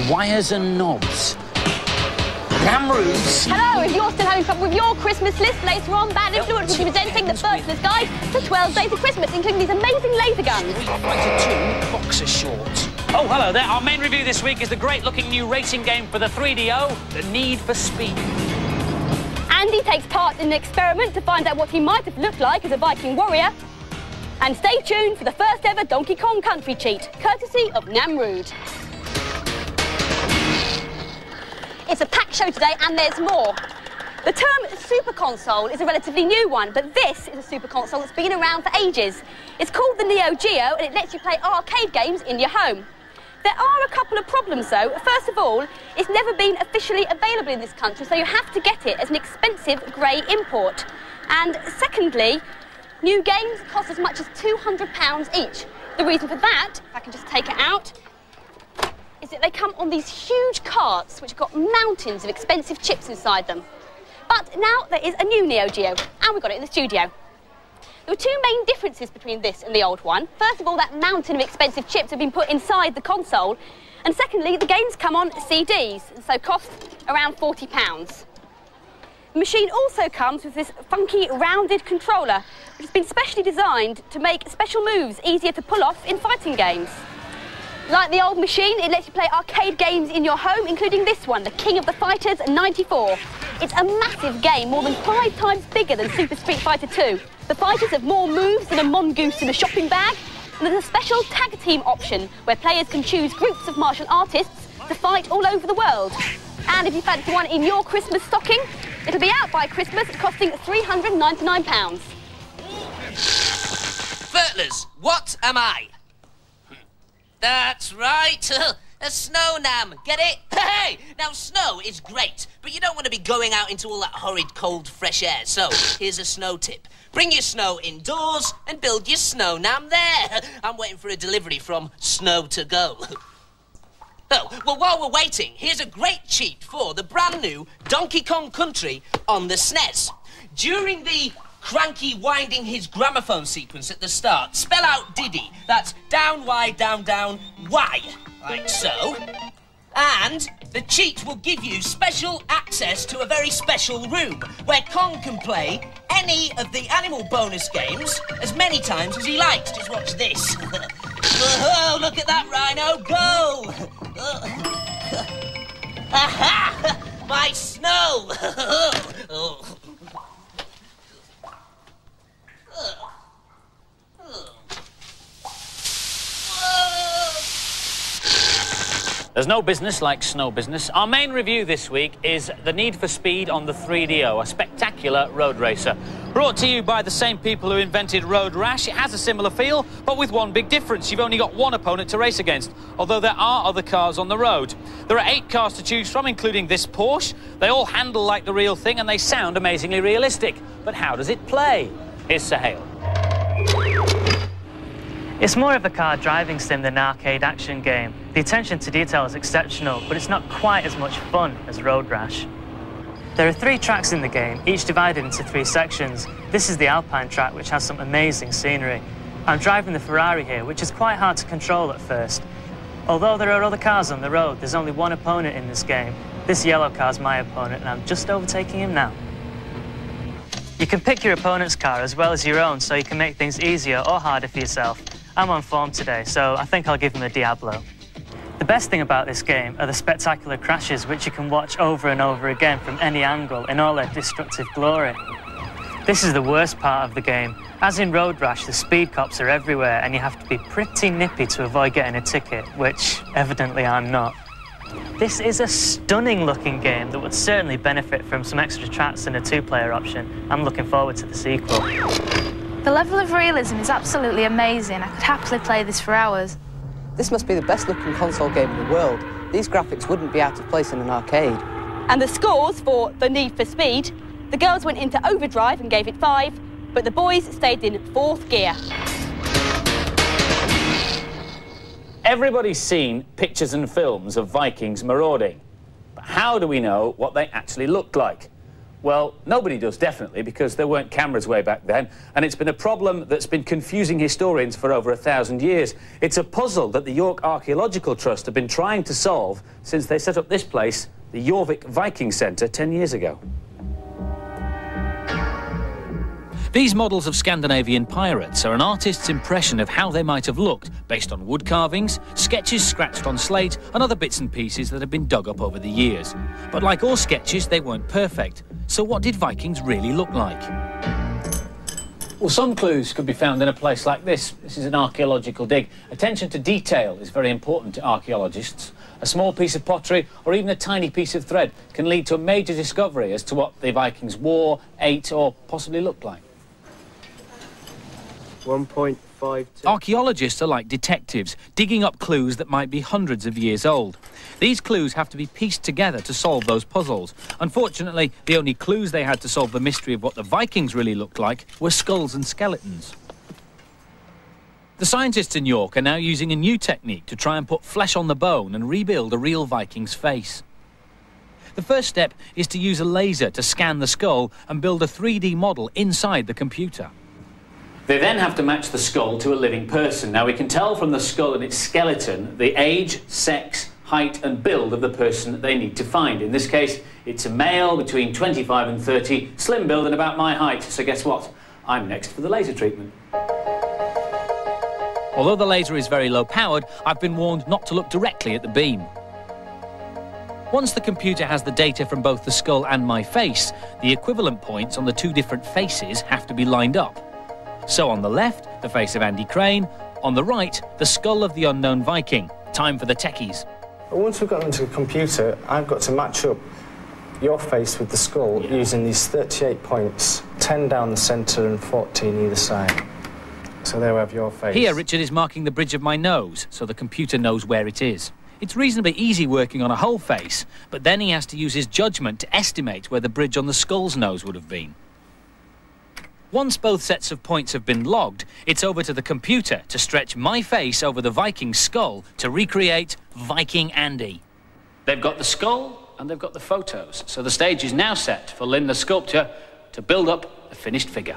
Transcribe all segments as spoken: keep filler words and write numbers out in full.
wires and knobs. Namroods. Hello, if you're still having trouble with your Christmas list, later on, Bad Influence will be presenting the Burglar's Guide to twelve Days of Christmas, including these amazing laser guns. two boxer shorts. Oh, hello there. Our main review this week is the great-looking new racing game for the three D O, The Need for Speed. Andy takes part in an experiment to find out what he might have looked like as a Viking warrior. And stay tuned for the first ever Donkey Kong Country cheat, courtesy of Namrood. It's a packed show today, and there's more. The term Super Console is a relatively new one, but this is a Super Console that's been around for ages. It's called the Neo Geo, and it lets you play arcade games in your home. There are a couple of problems, though. First of all, it's never been officially available in this country, so you have to get it as an expensive grey import. And secondly, new games cost as much as two hundred pounds each. The reason for that, if I can just take it out, is that they come on these huge carts which have got mountains of expensive chips inside them. But now there is a new Neo Geo, and we've got it in the studio. There were two main differences between this and the old one. First of all, that mountain of expensive chips have been put inside the console. And secondly, the games come on C Ds, and so cost around forty pounds. The machine also comes with this funky rounded controller, which has been specially designed to make special moves easier to pull off in fighting games. Like the old machine, it lets you play arcade games in your home, including this one, the King of the Fighters ninety-four. It's a massive game, more than five times bigger than Super Street Fighter two. The fighters have more moves than a mongoose in a shopping bag. And there's a special tag team option where players can choose groups of martial artists to fight all over the world. And if you fancy one in your Christmas stocking, it'll be out by Christmas, costing three hundred and ninety-nine pounds. Furtlers, what am I? That's right, a snow nam, get it? Hey, now snow is great, but you don't want to be going out into all that horrid cold fresh air, so here's a snow tip. Bring your snow indoors and build your snow nam there. I'm waiting for a delivery from Snow to Go. Oh, well, while we're waiting, here's a great cheat for the brand new Donkey Kong Country on the S N E S. During the cranky winding his gramophone sequence at the start, spell out Diddy. That's down, Y, down, down, Y, like so. And the cheat will give you special access to a very special room where Kong can play any of the animal bonus games as many times as he likes. Just watch this. Oh, look at that rhino go! Aha! My snow! Oh. There's no business like snow business. Our main review this week is The Need for Speed on the three D O, a spectacular road racer. Brought to you by the same people who invented Road Rash. It has a similar feel, but with one big difference. You've only got one opponent to race against, although there are other cars on the road. There are eight cars to choose from, including this Porsche. They all handle like the real thing, and they sound amazingly realistic. But how does it play? Here's Sahel. It's more of a car driving sim than an arcade action game. The attention to detail is exceptional, but it's not quite as much fun as Road Rash. There are three tracks in the game, each divided into three sections. This is the Alpine track, which has some amazing scenery. I'm driving the Ferrari here, which is quite hard to control at first. Although there are other cars on the road, there's only one opponent in this game. This yellow car's my opponent, and I'm just overtaking him now. You can pick your opponent's car as well as your own, so you can make things easier or harder for yourself. I'm on form today, so I think I'll give him a Diablo. The best thing about this game are the spectacular crashes, which you can watch over and over again from any angle in all their destructive glory. This is the worst part of the game. As in Road Rash, the speed cops are everywhere, and you have to be pretty nippy to avoid getting a ticket, which evidently I'm not. This is a stunning-looking game that would certainly benefit from some extra tracks and a two-player option. I'm looking forward to the sequel. The level of realism is absolutely amazing. I could happily play this for hours. This must be the best-looking console game in the world. These graphics wouldn't be out of place in an arcade. And the scores for The Need for Speed, the girls went into overdrive and gave it five, but the boys stayed in fourth gear. Everybody's seen pictures and films of Vikings marauding. But how do we know what they actually looked like? Well, nobody does, definitely, because there weren't cameras way back then, and it's been a problem that's been confusing historians for over a thousand years. It's a puzzle that the York Archaeological Trust have been trying to solve since they set up this place, the Jorvik Viking Centre, ten years ago. These models of Scandinavian pirates are an artist's impression of how they might have looked, based on wood carvings, sketches scratched on slate, and other bits and pieces that have been dug up over the years. But like all sketches, they weren't perfect. So what did Vikings really look like? Well, some clues could be found in a place like this. This is an archaeological dig. Attention to detail is very important to archaeologists. A small piece of pottery or even a tiny piece of thread can lead to a major discovery as to what the Vikings wore, ate, or possibly looked like. one point five two. Archaeologists are like detectives, digging up clues that might be hundreds of years old. These clues have to be pieced together to solve those puzzles. Unfortunately, the only clues they had to solve the mystery of what the Vikings really looked like were skulls and skeletons. The scientists in York are now using a new technique to try and put flesh on the bone and rebuild a real Viking's face. The first step is to use a laser to scan the skull and build a three D model inside the computer. They then have to match the skull to a living person. Now, we can tell from the skull and its skeleton the age, sex, height and build of the person that they need to find. In this case, it's a male between twenty-five and thirty, slim build and about my height. So guess what? I'm next for the laser treatment. Although the laser is very low-powered, I've been warned not to look directly at the beam. Once the computer has the data from both the skull and my face, the equivalent points on the two different faces have to be lined up. So on the left, the face of Andy Crane, on the right, the skull of the unknown Viking. Time for the techies. Once we've got into the computer, I've got to match up your face with the skull yeah. using these thirty-eight points, ten down the centre and fourteen either side. So there we have your face. Here, Richard is marking the bridge of my nose, so the computer knows where it is. It's reasonably easy working on a whole face, but then he has to use his judgment to estimate where the bridge on the skull's nose would have been. Once both sets of points have been logged, it's over to the computer to stretch my face over the Viking skull to recreate Viking Andy. They've got the skull and they've got the photos, so the stage is now set for Lynn the sculptor to build up a finished figure.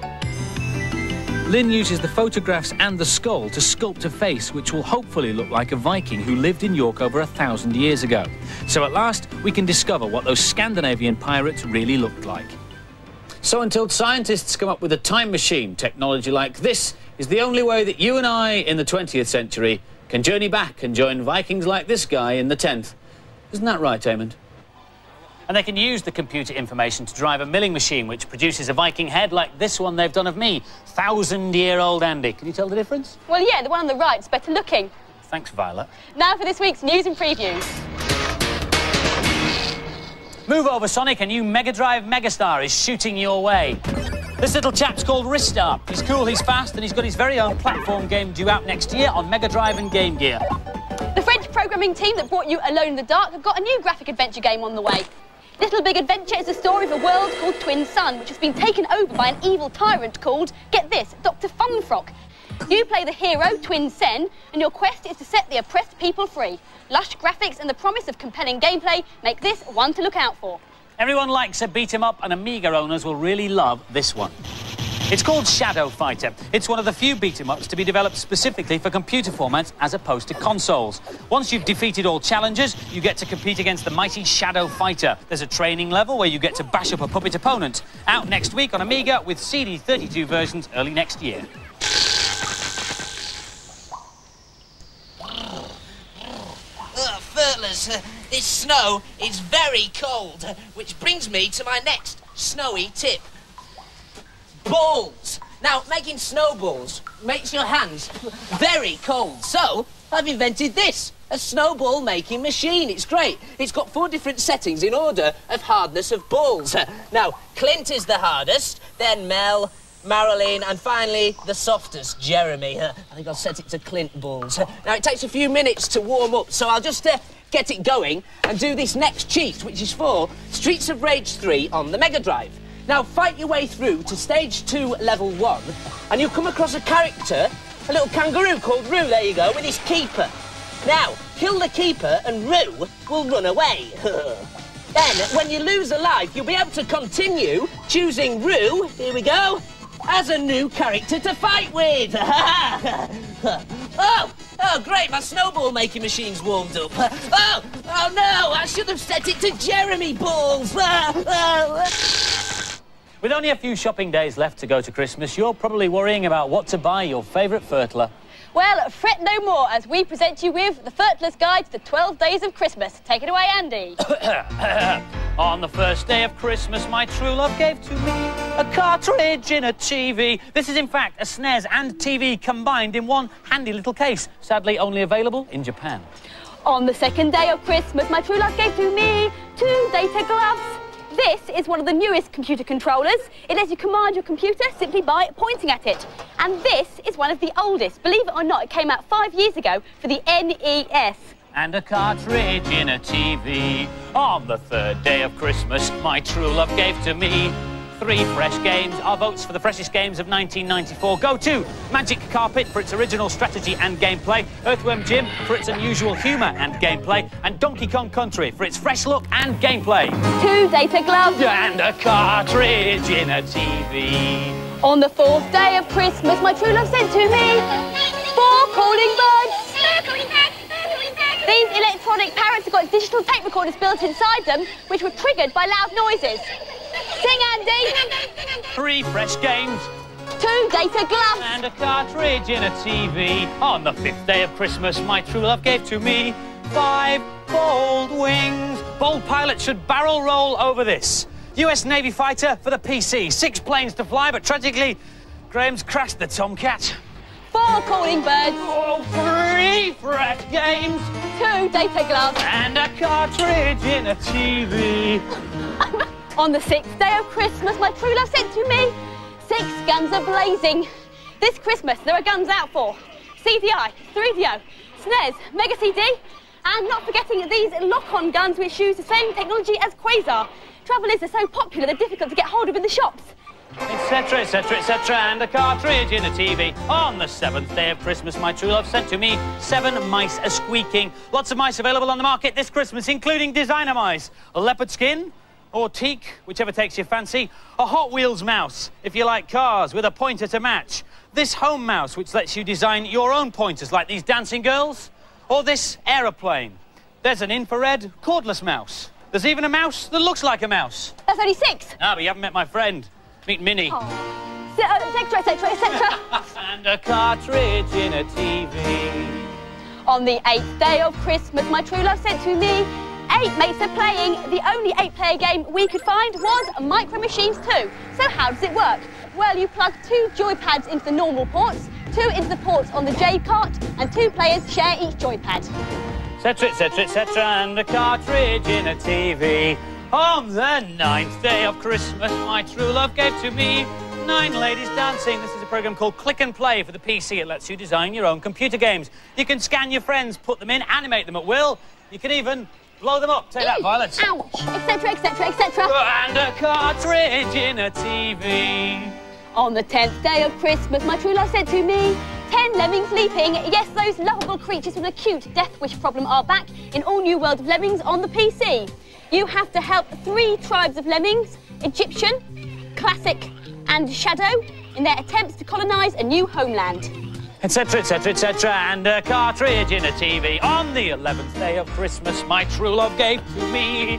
Lynn uses the photographs and the skull to sculpt a face which will hopefully look like a Viking who lived in York over a thousand years ago. So at last, we can discover what those Scandinavian pirates really looked like. So until scientists come up with a time machine, technology like this is the only way that you and I in the twentieth century can journey back and join Vikings like this guy in the tenth. Isn't that right, Eamon? And they can use the computer information to drive a milling machine which produces a Viking head like this one they've done of me. Thousand-year-old Andy. Can you tell the difference? Well, yeah, the one on the right's better looking. Thanks, Violet. Now for this week's news and previews. Move over, Sonic. A new Mega Drive megastar is shooting your way. This little chap's called Ristar. He's cool, he's fast, and he's got his very own platform game due out next year on Mega Drive and Game Gear. The French programming team that brought you Alone in the Dark have got a new graphic adventure game on the way. Little Big Adventure is the story of a world called Twin Sun, which has been taken over by an evil tyrant called, get this, Doctor Funfrock. You play the hero, Twin Sen, and your quest is to set the oppressed people free. Lush graphics and the promise of compelling gameplay make this one to look out for. Everyone likes a beat-em-up, and Amiga owners will really love this one. It's called Shadow Fighter. It's one of the few beat-em-ups to be developed specifically for computer formats as opposed to consoles. Once you've defeated all challengers, you get to compete against the mighty Shadow Fighter. There's a training level where you get to bash up a puppet opponent. Out next week on Amiga with C D thirty-two versions early next year. Ugh, Furtlers, uh, this snow is very cold, which brings me to my next snowy tip. Balls. Now, making snowballs makes your hands very cold, so I've invented this, a snowball making machine. It's great. It's got four different settings in order of hardness of balls. Now, Clint is the hardest, then Mel, Marilyn, and finally, the softest, Jeremy. I think I'll set it to Clint balls. Now, it takes a few minutes to warm up, so I'll just uh, get it going and do this next cheat, which is for Streets of Rage three on the Mega Drive. Now, fight your way through to stage two, level one, and you'll come across a character, a little kangaroo called Roo, there you go, with his keeper. Now, kill the keeper and Roo will run away. Then, when you lose a life, you'll be able to continue choosing Rue, here we go, as a new character to fight with. Oh, oh, great, my snowball making machine's warmed up. Oh, oh no, I should have set it to Jeremy balls. With only a few shopping days left to go to Christmas, you're probably worrying about what to buy your favourite fertiliser. Well, fret no more as we present you with the Fertilised Guide to the twelve Days of Christmas. Take it away, Andy. On the first day of Christmas, my true love gave to me a cartridge in a T V. This is, in fact, a S N E S and T V combined in one handy little case. Sadly, only available in Japan. On the second day of Christmas, my true love gave to me two data gloves. This is one of the newest computer controllers. It lets you command your computer simply by pointing at it. And this is one of the oldest. Believe it or not, it came out five years ago for the N E S. And a cartridge in a T V. On the third day of Christmas, my true love gave to me three fresh games. Our votes for the freshest games of nineteen ninety-four go to Magic Carpet for its original strategy and gameplay, Earthworm Jim for its unusual humour and gameplay, and Donkey Kong Country for its fresh look and gameplay. Two data gloves. And a cartridge in a T V. On the fourth day of Christmas, my true love sent to me four calling birds. These electronic parrots have got digital tape recorders built inside them, which were triggered by loud noises. Sing, Andy. Three fresh games. Two data gloves. And a cartridge in a T V. On the fifth day of Christmas, my true love gave to me five bold wings. Bold pilots should barrel roll over this. U S Navy fighter for the P C. Six planes to fly, but tragically, Graham's crashed the Tomcat. Four calling birds. Oh, three fresh games. Two data gloves. And a cartridge in a T V. On the sixth day of Christmas, my true love sent to me six guns a-blazing. This Christmas, there are guns out for C D I, three D O, S N E S, Mega C D, and not forgetting these lock-on guns which use the same technology as Quasar. Trouble is, they're so popular, they're difficult to get hold of in the shops. Etc, etc, et cetera, and a cartridge in a T V. On the seventh day of Christmas, my true love sent to me seven mice a-squeaking. Lots of mice available on the market this Christmas, including designer mice. A leopard skin, or teak, whichever takes your fancy. A Hot Wheels mouse, if you like cars, with a pointer to match. This home mouse, which lets you design your own pointers, like these dancing girls. Or this aeroplane. There's an infrared cordless mouse. There's even a mouse that looks like a mouse. That's only six. Ah, but you haven't met my friend. Meet Minnie. Oh. Etc, etc, et cetera. And a cartridge in a T V. On the eighth day of Christmas, my true love sent to me eight mates are playing. The only eight-player game we could find was Micro Machines two. So how does it work? Well, you plug two joypads into the normal ports, two into the ports on the J-cart, and two players share each joypad. Etc, etc, et cetera, and a cartridge in a T V. On the ninth day of Christmas, my true love gave to me nine ladies dancing. This is a program called Click and Play for the P C. It lets you design your own computer games. You can scan your friends, put them in, animate them at will. You can even blow them up. Take that, Violet. Ouch! Etc, etc, et cetera. And a cartridge in a T V. On the tenth day of Christmas, my true love sent to me ten lemmings leaping. Yes, those lovable creatures with a cute death wish problem are back in all new World of Lemmings on the P C. You have to help three tribes of lemmings, Egyptian, Classic and Shadow, in their attempts to colonise a new homeland. Etc, etc, et cetera, and a cartridge in a T V. On the eleventh day of Christmas, my true love gave to me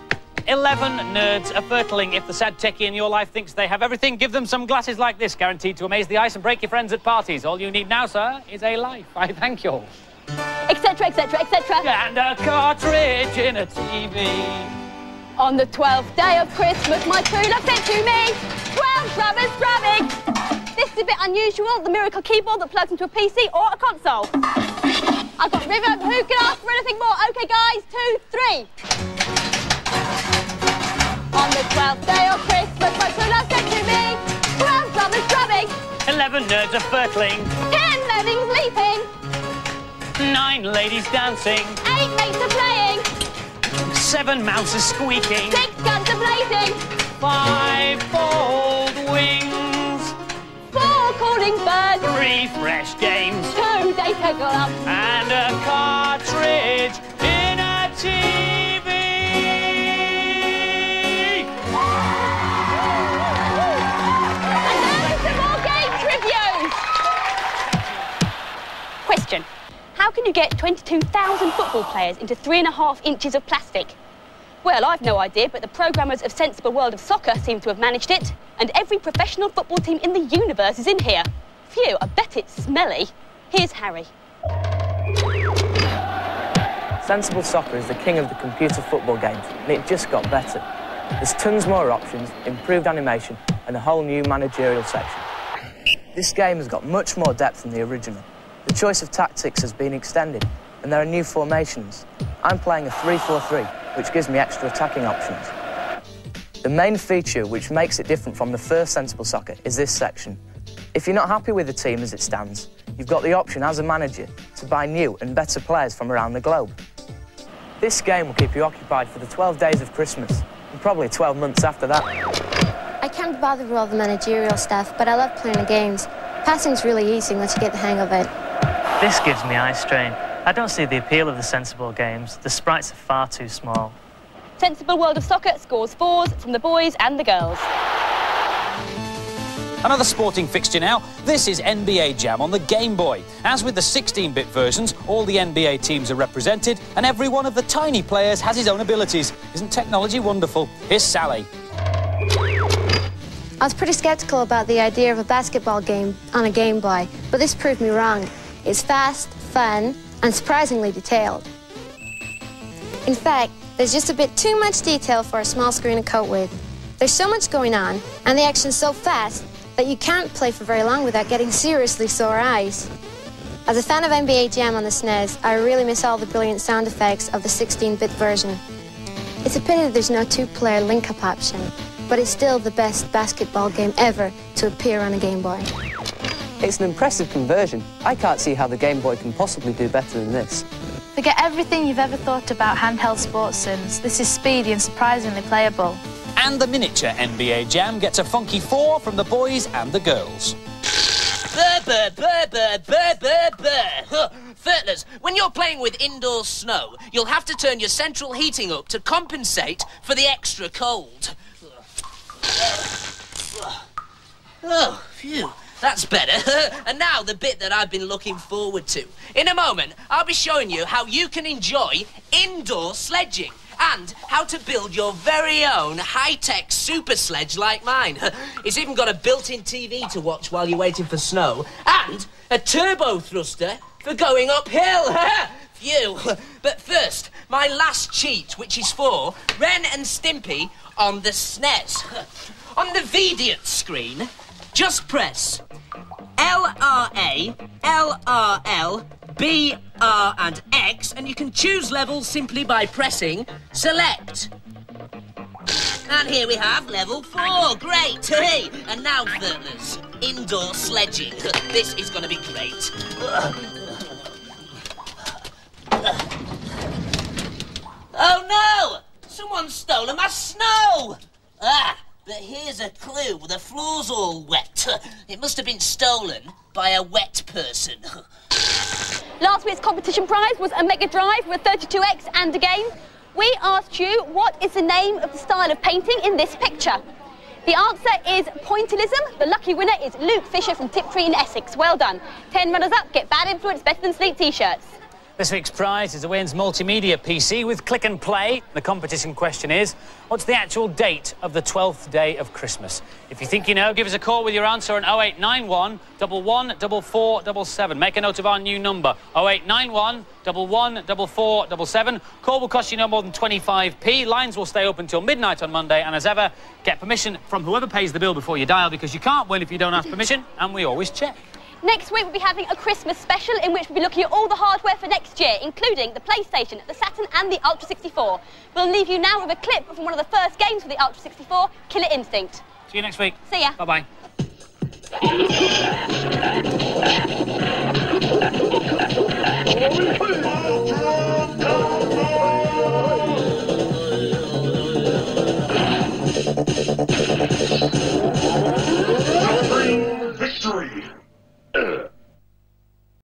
eleven nerds are fertiling. If the sad techie in your life thinks they have everything, give them some glasses like this, guaranteed to amaze the ice and break your friends at parties. All you need now, sir, is a life. I thank you. Etc, etc, et cetera. And a cartridge in a T V. On the twelfth day of Christmas, my true love sent to me twelve drummers drumming. This is a bit unusual, the miracle keyboard that plugs into a P C or a console. I've got River, who can ask for anything more? OK, guys, two, three. On the twelfth day of Christmas, my true love sent to me twelve drummers drumming. eleven nerds are fertling. ten lemmings leaping. nine ladies dancing. eight mates are playing. seven mouses squeaking. six guns are blazing. five bold wings. four calling birds. three fresh games. two data gloves. And a cartridge in a T V. How can you get twenty-two thousand football players into three and a half inches of plastic? Well, I've no idea, but the programmers of Sensible World of Soccer seem to have managed it, and every professional football team in the universe is in here. Phew, I bet it's smelly. Here's Harry. Sensible Soccer is the king of the computer football games, and it just got better. There's tons more options, improved animation, and a whole new managerial section. This game has got much more depth than the original. The choice of tactics has been extended, and there are new formations. I'm playing a three four three, which gives me extra attacking options. The main feature which makes it different from the first Sensible Soccer is this section. If you're not happy with the team as it stands, you've got the option as a manager to buy new and better players from around the globe. This game will keep you occupied for the twelve days of Christmas, and probably twelve months after that. I can't be bothered with all the managerial stuff, but I love playing the games. Passing's really easy once you get the hang of it. This gives me eye strain. I don't see the appeal of the Sensible games. The sprites are far too small. Sensible World of Soccer scores fours from the boys and the girls. Another sporting fixture now. This is N B A Jam on the Game Boy. As with the sixteen bit versions, all the N B A teams are represented, and every one of the tiny players has his own abilities. Isn't technology wonderful? Here's Sally. I was pretty skeptical about the idea of a basketball game on a Game Boy, but this proved me wrong. It's fast, fun, and surprisingly detailed. In fact, there's just a bit too much detail for a small screen to cope with. There's so much going on, and the action's so fast that you can't play for very long without getting seriously sore eyes. As a fan of N B A Jam on the S N E S, I really miss all the brilliant sound effects of the sixteen bit version. It's a pity that there's no two-player link-up option, but it's still the best basketball game ever to appear on a Game Boy. It's an impressive conversion. I can't see how the Game Boy can possibly do better than this. Forget everything you've ever thought about handheld sports sims. This is speedy and surprisingly playable. And the miniature N B A Jam gets a funky four from the boys and the girls. Burr, burr, burr, burr, burr, burr, burr. Huh. Furtlers, when you're playing with indoor snow, you'll have to turn your central heating up to compensate for the extra cold. Oh, phew. That's better. And now the bit that I've been looking forward to. In a moment, I'll be showing you how you can enjoy indoor sledging and how to build your very own high-tech super sledge like mine. It's even got a built-in T V to watch while you're waiting for snow and a turbo thruster for going uphill. Phew. But first, my last cheat, which is for Ren and Stimpy on the S N E S. On the Vidiot screen, just press L R A, L R L, B, R and X, and you can choose levels simply by pressing Select. And here we have level four. Great. Hey. And now, Furtlers, indoor sledging. This is going to be great. Oh no! Someone's stolen my snow! Ah! But here's a clue. The floor's all wet. It must have been stolen by a wet person. Last week's competition prize was a Mega Drive with a thirty-two X and a game. We asked you, what is the name of the style of painting in this picture? The answer is pointillism. The lucky winner is Luke Fisher from Tiptree in Essex. Well done. Ten runners-up get Bad Influence better than sleek T-shirts. This week's prize is a Wayne's multimedia P C with click and play. The competition question is, what's the actual date of the twelfth day of Christmas? If you think you know, give us a call with your answer on oh eight nine one, one one four four seven seven. Make a note of our new number, oh eight nine one, one one four four seven seven. Call will cost you no more than twenty-five p. Lines will stay open till midnight on Monday, and as ever, get permission from whoever pays the bill before you dial, because you can't win if you don't ask permission, and we always check. Next week, we'll be having a Christmas special in which we'll be looking at all the hardware for next year, including the PlayStation, the Saturn and the Ultra sixty-four. We'll leave you now with a clip from one of the first games for the Ultra sixty-four, Killer Instinct. See you next week. See ya. Bye-bye. Victory!